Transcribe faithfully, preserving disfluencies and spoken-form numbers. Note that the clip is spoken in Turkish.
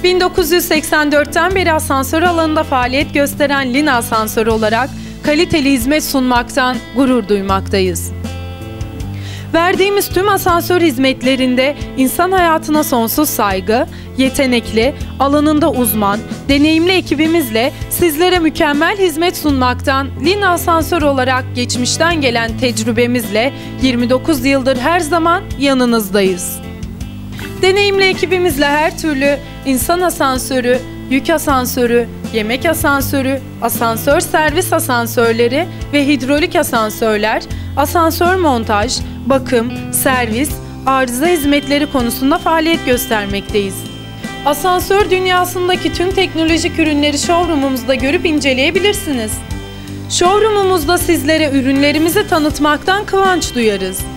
bin dokuz yüz seksen dörtten beri asansör alanında faaliyet gösteren Lina Asansörü olarak kaliteli hizmet sunmaktan gurur duymaktayız. Verdiğimiz tüm asansör hizmetlerinde insan hayatına sonsuz saygı, yetenekli, alanında uzman, deneyimli ekibimizle sizlere mükemmel hizmet sunmaktan Lina Asansör olarak geçmişten gelen tecrübemizle yirmi dokuz yıldır her zaman yanınızdayız. Deneyimli ekibimizle her türlü insan asansörü, yük asansörü, yemek asansörü, asansör servis asansörleri ve hidrolik asansörler, asansör montaj, bakım, servis, arıza hizmetleri konusunda faaliyet göstermekteyiz. Asansör dünyasındaki tüm teknolojik ürünleri showroom'umuzda görüp inceleyebilirsiniz. Showroom'umuzda sizlere ürünlerimizi tanıtmaktan kıvanç duyarız.